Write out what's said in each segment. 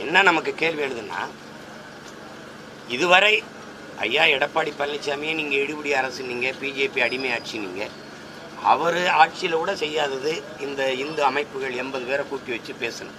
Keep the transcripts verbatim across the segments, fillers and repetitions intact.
என்ன நமக்கு கேள்வி எழுதுன்னா, இதுவரை ஐயா எடப்பாடி பழனிசாமியை நீங்கள் எடுபடி அரசு, நீங்கள் பிஜேபி அடிமை ஆட்சி, நீங்கள் அவர் ஆட்சியில் கூட செய்யாதது இந்த இந்து அமைப்புகள் எண்பது பேரை கூட்டி வச்சு பேசணும்.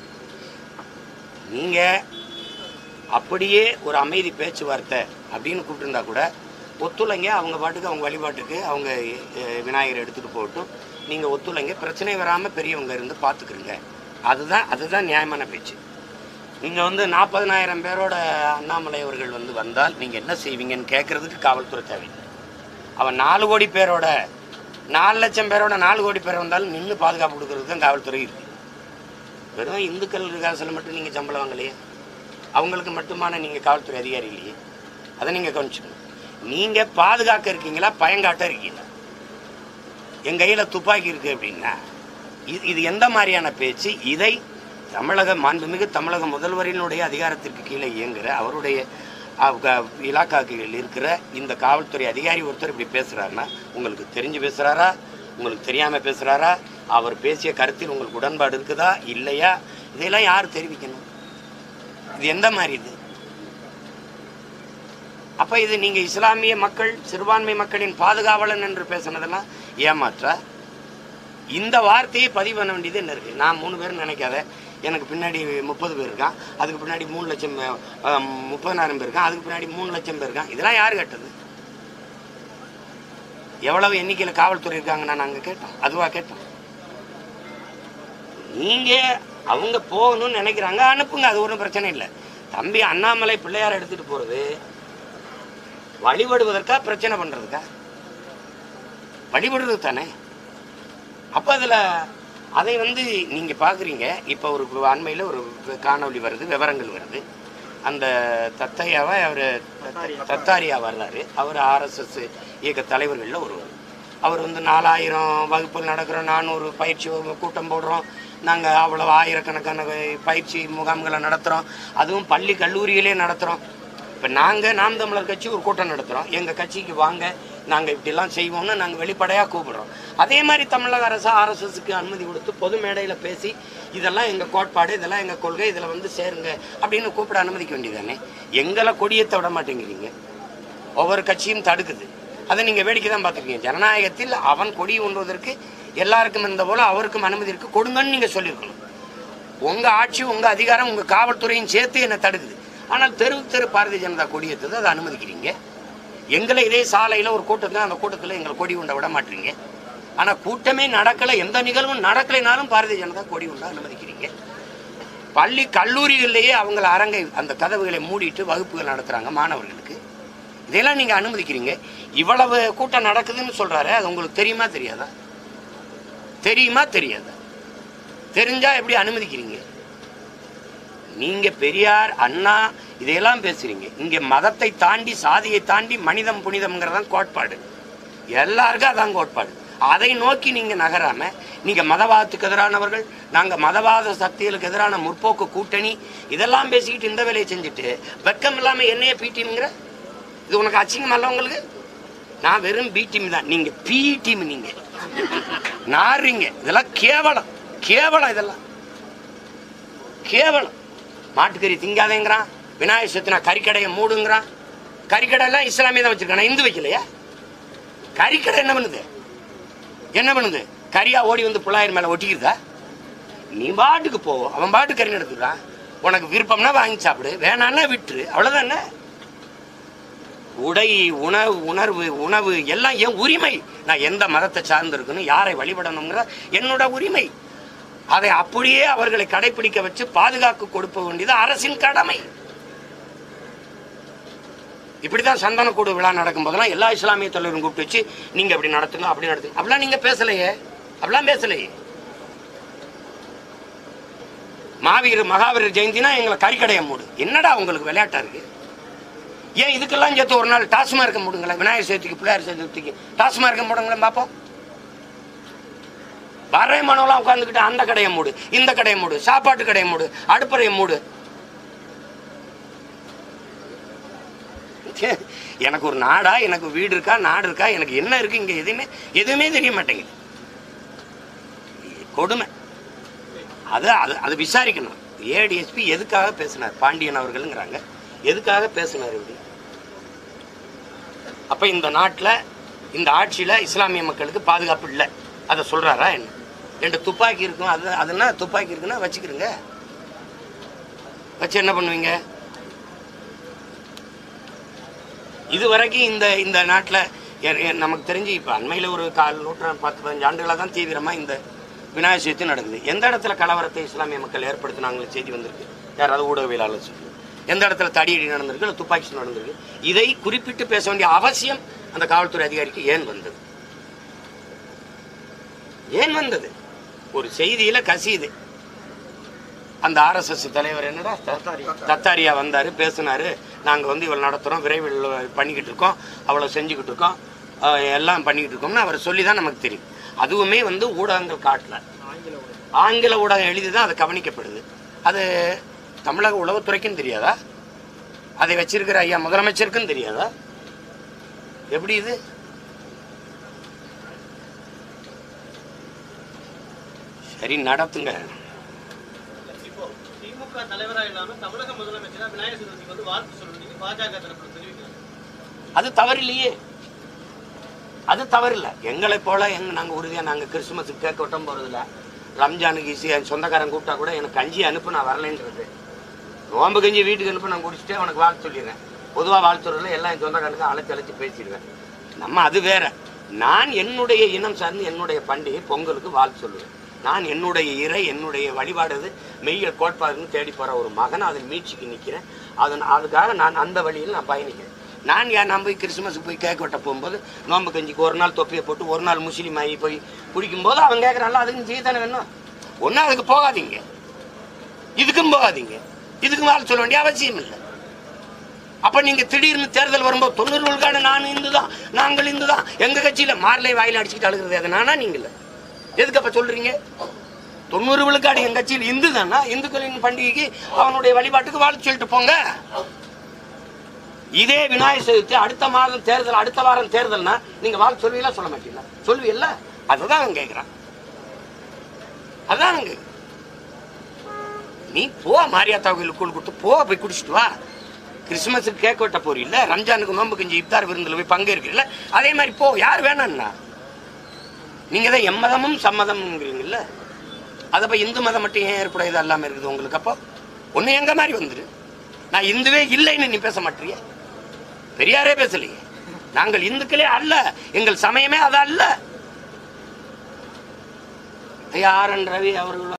நீங்கள் அப்படியே ஒரு அமைதி பேச்சுவார்த்தை அப்படின்னு கூப்பிட்டுருந்தா கூட ஒத்துழைங்க, அவங்க பாட்டுக்கு அவங்க வழிபாட்டுக்கு அவங்க விநாயகரை எடுத்துகிட்டு போகட்டும், நீங்கள் ஒத்துழைங்க, பிரச்சனை வராமல் பெரியவங்க இருந்து பார்த்துக்குறீங்க. அதுதான் அதுதான் நியாயமான பேச்சு. நீங்கள் வந்து நாற்பதனாயிரம் பேரோட அண்ணாமலை அவர்கள் வந்து வந்தால் நீங்கள் என்ன செய்வீங்கன்னு கேட்குறதுக்கு காவல்துறை தேவையில்லை. அவன் நாலு கோடி பேரோட நாலு லட்சம் பேரோட நாலு கோடி பேர் வந்தாலும் நின்று பாதுகாப்பு கொடுக்கறதுக்கு தான் காவல்துறை இருக்குது. வெறும் இந்துக்கள் காசில் மட்டும் நீங்கள் சம்பளம் வாங்கலையே, அவங்களுக்கு மட்டுமான நீங்கள் காவல்துறை அதிகாரி இல்லையே, அதை நீங்கள் கவனிச்சுக்கணும். நீங்கள் பாதுகாக்க இருக்கீங்களா, பயங்காட்ட இருக்கீங்களா? என் கையில் துப்பாக்கி இருக்குது அப்படின்னா இது இது எந்த மாதிரியான பேச்சு? இதை தமிழக மாண்புமிகு தமிழக முதல்வரினுடைய அதிகாரத்திற்கு கீழே இயங்குகிற அவருடைய இலாக்காக்கள் இருக்கிற இந்த காவல்துறை அதிகாரி ஒருத்தர் இப்படி பேசுகிறாருன்னா உங்களுக்கு தெரிஞ்சு பேசுகிறாரா, உங்களுக்கு தெரியாமல் பேசுகிறாரா, அவர் பேசிய கருத்தில் உங்களுக்கு உடன்பாடு இருக்குதா இல்லையா, இதையெல்லாம் யார் தெரிவிக்கணும்? இது எந்த மாதிரி இது? அப்போ இது நீங்கள் இஸ்லாமிய மக்கள் சிறுபான்மை மக்களின் பாதுகாவலன் என்று பேசுனதெல்லாம் ஏமாற்றா? இந்த வார்த்தையை பதிவு பண்ண வேண்டியது என்ன இருக்குது? நான் மூணு பேர் நினைக்காத, எனக்கு பின்னாடி முப்பது பேர் இருக்கான், அதுக்கு பின்னாடி மூணு லட்சம் முப்பதாயிரம் பேர் இருக்கான், அதுக்கு பின்னாடி மூணு லட்சம் பேர் இருக்கான். இதெல்லாம் யார் கேட்டது? எவ்வளவு எண்ணிக்கையில் காவல்துறை இருக்காங்கன்னா நாங்கள் கேட்டோம், அதுவாக கேட்டோம். நீங்கள் அவங்க போகணும்னு நினைக்கிறாங்க, அனுப்புங்க, அது ஒன்றும் பிரச்சனை இல்லை. தம்பி அண்ணாமலை பிள்ளையார் எடுத்துகிட்டு போகிறது வழிபடுவதற்கா பிரச்சனை பண்ணுறதுக்கா? வழிபடுறது தானே. அப்போ அதில் அதை வந்து நீங்கள் பார்க்குறீங்க. இப்போ ஒரு அண்மையில் ஒரு காணொலி வருது, விவரங்கள் வருது. அந்த தத்தையாவை அவர் தத்தாரியா வர்றாரு, அவர் ஆர்எஸ்எஸ் இயக்க தலைவர்களில் ஒருவர். அவர் வந்து நாலாயிரம் வகுப்புகள் நடக்கிறோம், நானூறு பயிற்சி கூட்டம் போடுறோம், நாங்கள் அவ்வளோ ஆயிரக்கணக்கான பயிற்சி முகாம்களை நடத்துகிறோம், அதுவும் பள்ளி கல்லூரியிலே நடத்துகிறோம். இப்போ நாங்கள் நாம் தமிழர் கட்சி ஒரு கூட்டம் நடத்துகிறோம், எங்கள் கட்சிக்கு வாங்க, நாங்கள் இப்படிலாம் செய்வோம்னு நாங்கள் வெளிப்படையாக கூப்பிடுறோம். அதே மாதிரி தமிழக அரசு ஆர்எஸ்எஸ்க்கு அனுமதி கொடுத்து பொது மேடையில் பேசி இதெல்லாம் எங்கள் கோட்பாடு, இதெல்லாம் எங்கள் கொள்கை, இதில் வந்து சேருங்க அப்படின்னு கூப்பிட அனுமதிக்க வேண்டியதானே. எங்களை கொடியேற்ற விட மாட்டேங்கிறீங்க, ஒவ்வொரு கட்சியும் தடுக்குது. அதை நீங்கள் வேடிக்கை தான் பார்த்துருக்கீங்க. ஜனநாயகத்தில் அவன் கொடி ஒன்றுவதற்கு எல்லாருக்கும் இருந்த போல அவருக்கும் அனுமதி இருக்குது, கொடுங்கன்னு நீங்கள் சொல்லியிருக்கணும். உங்கள் ஆட்சி, உங்கள் அதிகாரம், உங்கள் காவல்துறையும் சேர்த்து என்னை தடுக்குது. ஆனால் தெருவுக்கு தெரு பாரதிய ஜனதா கொடியேற்றது, அதை அனுமதிக்கிறீங்க. எங்களை இதே சாலையில் ஒரு கூட்டத்தில், அந்த கூட்டத்தில் எங்களை கொடி உண்ட விட மாட்டீங்க. ஆனால் கூட்டமே நடக்கலை, எந்த நிகழ்வும் நடக்கலைனாலும் பாரதிய ஜனதா கொடி உண்ட அனுமதிக்கிறீங்க. பள்ளி கல்லூரிகளிலேயே அவங்கள அரங்கை அந்த கதவுகளை மூடிட்டு வகுப்புகள் நடத்துகிறாங்க மாணவர்களுக்கு, இதெல்லாம் நீங்கள் அனுமதிக்கிறீங்க. இவ்வளவு கூட்டம் நடக்குதுன்னு சொல்கிறாரு, அது உங்களுக்கு தெரியுமா தெரியாதா? தெரியுமா தெரியாதா? தெரிஞ்சால் எப்படி அனுமதிக்கிறீங்க? நீங்கள் பெரியார், அண்ணா இதையெல்லாம் பேசுகிறீங்க. இங்கே மதத்தை தாண்டி, சாதியை தாண்டி மனிதம் புனிதம்ங்கிறதான் கோட்பாடு. எல்லாருக்கும் அதான் கோட்பாடு. அதை நோக்கி நீங்கள் நகராமல், நீங்கள் மதவாதத்துக்கு எதிரானவர்கள், நாங்கள் மதவாத சக்திகளுக்கு எதிரான முற்போக்கு கூட்டணி, இதெல்லாம் பேசிக்கிட்டு இந்த வேலையை செஞ்சுட்டு வெக்கம் இல்லாமல் என்னையே பி டீம்ங்கிற, இது உனக்கு அச்சிங்கமல்ல? உங்களுக்கு நான் வெறும் பி டீம் தான், நீங்கள் பி டீம். நீங்கள் நாடுறீங்க. இதெல்லாம் கேவலம், கேவலம், இதெல்லாம் கேவலம். மாட்டுக்கறி திங்காதேங்கிறான், விநாயகர் சதுர்த்தினா கறிக்கடையை மூடுங்கிறான். கறிக்கடையெல்லாம் இஸ்லாமிய தான் வச்சிருக்கான், இந்து வைக்கலையா? கறிக்கடை என்ன பண்ணுது? என்ன பண்ணுது? கறியா ஓடி வந்து புள்ளாயிரம் மேலே ஒட்டிக்கிறதா? நீ பாட்டுக்கு போ, அவன் பாட்டுக்கு கறி நடத்துக்கிறான். உனக்கு விருப்பம்னா வாங்கி சாப்பிடு, வேணான்னா விட்டுரு, அவ்வளோதானே. உடை, உணவு, உணர்வு, உணவு எல்லாம் என் உரிமை. நான் எந்த மதத்தை சார்ந்திருக்கணும், யாரை வழிபடணுங்கிற என்னோட உரிமை. அதை அப்படியே அவர்களை கடைபிடிக்க வச்சு பாதுகாக்க கொடுக்க வேண்டியது அரசின் கடமை. இப்படிதான் சந்தனக்கூடு விழா நடக்கும் போதெல்லாம் எல்லா இஸ்லாமிய தலைவரும் கூப்பிட்டு வச்சு நீங்க அப்படி நடத்துங்க, அப்படி நடத்துங்க, அப்படிலாம் நீங்க பேசலையே, அப்படிலாம் பேசலையே. மாவீரர் மகாவீரர் ஜெயந்தினா எங்களை கறிக்கடையை மூடு, என்னடா உங்களுக்கு விளையாட்டா இருக்கு? ஏன் இதுக்கெல்லாம் சேர்த்து ஒரு நாள் டாஸ்மார்க்க மூடுங்களேன், விநாயகர் சதுர்த்திக்கு, பிள்ளையார் சதுர்த்திக்கு டாஸ்மார்க்க மூடுங்களேன் பார்ப்போம். வர மனோலாம் உட்காந்துக்கிட்டு அந்த கடையை மூடு, இந்த கடையை மூடு, சாப்பாட்டு கடையை மூடு, அடுப்பறையை மூடு. எனக்கு ஒரு நாடா, எனக்கு வீடு இருக்கா, நாடு இருக்கா, எனக்கு என்ன இருக்கு இங்க? எதுவுமே எதுவுமே தெரிய மாட்டேங்குது. கொடுமை. அது அது அது விசாரிக்கணும். ஏடிஎஸ்பி எதுக்காக பேசினார் பாண்டியன் அவர்கள்ங்கிறாங்க, எதுக்காக பேசினார் இப்படி? அப்போ இந்த நாட்டில் இந்த ஆட்சியில் இஸ்லாமிய மக்களுக்கு பாதுகாப்பு இல்லை, அதை சொல்கிறாரா என்ன? ரெண்டு துப்பாக்கி இருக்கும், அது அதுனா துப்பாக்கி இருக்குன்னா வச்சுக்கிறங்க, வச்சு என்ன பண்ணுவீங்க? இது வரைக்கும் இந்த இந்த நாட்டில் நமக்கு தெரிஞ்சு இப்போ அண்மையில் ஒரு கால் நூற்றாண்டு பத்து பதினஞ்சு ஆண்டுகளாக தான் தீவிரமாக இந்த விநாயகர் சதுர்த்தி நடக்குது. எந்த இடத்துல கலவரத்தை இஸ்லாமிய மக்கள் ஏற்படுத்தினாங்களே செய்தி வந்திருக்கு, யாராவது ஊடகவியலாளர் சொல்லி? எந்த இடத்துல தடியடி நடந்திருக்கு, இல்லை துப்பாக்கி சூடு நடந்திருக்கு? இதை குறிப்பிட்டு பேச வேண்டிய அவசியம் அந்த காவல்துறை அதிகாரிக்கு ஏன் வந்தது? ஏன் வந்தது? ஒரு செய்தியில கசியுது. அந்த ஆர்எஸ்எஸ் தலைவர் என்னடா தத்தாரியா வந்தாரு, பேசினாரு, நாங்கள் வந்து இவ்வளோ நடத்துகிறோம், விரைவில் பண்ணிக்கிட்டு இருக்கோம், அவ்வளோ செஞ்சுக்கிட்டு இருக்கோம், எல்லாம் பண்ணிக்கிட்டு இருக்கோம்னு அவர் சொல்லி தான் நமக்கு தெரியும். அதுவுமே வந்து ஊடகங்கள் காட்டல, ஆங்கில ஊடகம் எழுதி தான் அது கவனிக்கப்படுது. அது தமிழக உளவுத்துறைக்கும் தெரியாதா? அதை வச்சிருக்கிற ஐயா முதலமைச்சருக்கும் தெரியாதா? எப்படி இது? சரி, நடத்துங்க. அது தவறில்லையே, அது தவறில்லை. எங்களை போல எங்க நாங்க உறுதியா நாங்க கிறிஸ்துமஸுக்கு கேட்க விட்டம் போறதில்ல. ரம்ஜானுக்கு ஈஸி என் சொந்தக்காரன் கூப்பிட்டா கூட எனக்கு கஞ்சி அனுப்பு, நான் வரலைன்றது. நோம்பு கஞ்சி வீட்டுக்கு அனுப்பு, நான் குடிச்சிட்டே அவனுக்கு வாழ்த்து சொல்லிடுறேன். பொதுவாக வாழ்த்துறதுல எல்லாம் என் சொந்தக்காரனுக்கு அழைச்சி அழைச்சி பேசிடுவேன். நம்ம அது வேற. நான் என்னுடைய இனம் சார்ந்து என்னுடைய பண்டிகை பொங்கலுக்கு வாழ்த்து சொல்லுவேன். நான் என்னுடைய இறை என்னுடைய வழிபாடு மெய்யல் கோட்பாடுன்னு தேடி போகிற ஒரு மகன், அதில் மீட்சிக்கு நிற்கிறேன். அதன் அதுக்காக நான் அந்த வழியில் நான் பயணிக்கிறேன். நான் ஏன் நான் போய் கிறிஸ்துமஸுக்கு போய் கேக் வெட்ட போகும்போது நோம்பு கஞ்சிக்கு ஒரு நாள் தொப்பியை போட்டு ஒரு நாள் முஸ்லீம் ஆகி போய் குடிக்கும்போது அவன் கேட்குறான்ல, அதுக்கு செய்ய தானே வேணும். ஒன்றும் அதுக்கு போகாதீங்க, இதுக்கும் போகாதீங்க, இதுக்கும் வாழ் சொல்ல வேண்டிய அவசியம் இல்லை. அப்போ நீங்கள் திடீர்னு தேர்தல் வரும்போது தொண்ணூறு விழுக்காடு நான் இந்து தான், நாங்கள் இந்து தான், எங்கள் கட்சியில் மார்லை வாயில் அடிச்சுக்கிட்டு அழுகிறது அது நானா நீங்கள்? எதுக்கு அப்போ சொல்கிறீங்க? தொண்ணூறு விழுக்காடு எங்கள் கட்சியில் இந்து தானா, இந்துக்களின் பண்டிகைக்கு அவனுடைய வழிபாட்டுக்கு வாழ்த்து சொல்லிட்டு போங்க. இதே விநாயகர் சதுர்த்தி அடுத்த மாதம் தேர்தல், அடுத்த வாரம் தேர்தல்னா நீங்க வாழ்த்து சொல்லுவீங்களா சொல்ல மாட்டீங்களா? சொல்லுவீல்ல? அதுதான் அவன் கேட்கிறான். அதான் நீ போ, மாரியாத்தா கோயிலுக்கு கூழ் கொடுத்து போ, போய் குடிச்சிட்டு வா. கிறிஸ்துமஸுக்கு கேக் வெட்ட போறீல்ல, ரம்ஜானுக்கு நோம்பு கஞ்சி இப்தார் விருந்தில் போய் பங்கேற்கிறீல்ல, அதே மாதிரி போ. யார் வேணாம்னா? நீங்க தான் எம்மதமும் சம்மதம்ங்கிறீங்கல்ல, அதை போய் இந்து மதம் மட்டும் ஏன் ஏற்பட இது எல்லாமே இருக்குது உங்களுக்கு? அப்போ ஒன்று எங்க மாதிரி வந்துரு. நான் இந்துவே இல்லைன்னு நீ பேச மாட்டிய, பெரியாரே பேசலையே. நாங்கள் இந்துக்களே அல்ல, எங்கள் சமயமே அது அல்ல. ஆர் என் ரவி அவர்கள்